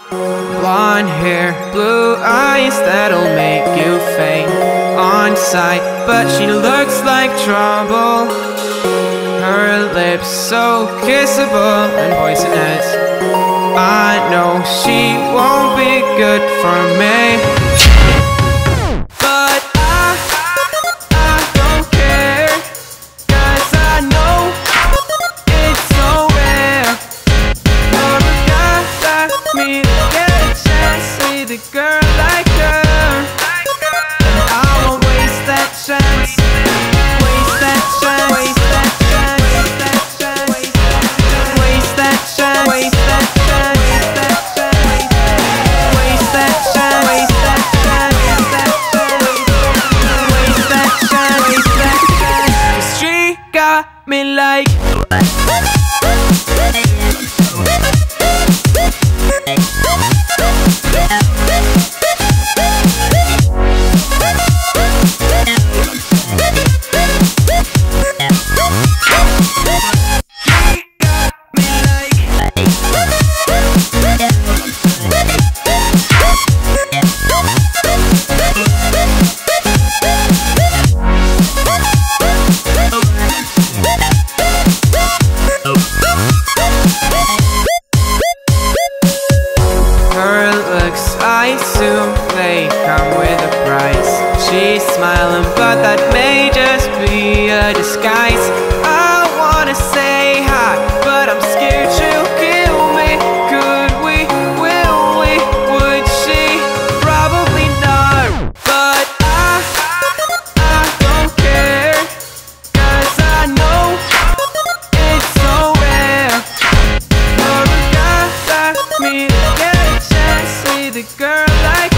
Blonde hair, blue eyes, that'll make you faint on sight. But she looks like trouble. Her lips so kissable and poisonous. I know she won't be good for me, but I don't care, 'cause I know it's so rare for a guy like me to get a chance with a girl like her. And I won't waste that chance, waste that chance, waste that chance, waste that chance, waste that chance, waste that chance, waste that chance, waste that chance, waste that chance, waste that chance, waste that chance. 'Cause she got me like. I assume they come with a price. She's smiling, but that may just be a disguise. I wanna say hi, but I'm scared she'll kill me. Could we, will we, would she? Probably not. But I don't care, 'cause I know it's so rare for a guy like me to get a chance with a girl like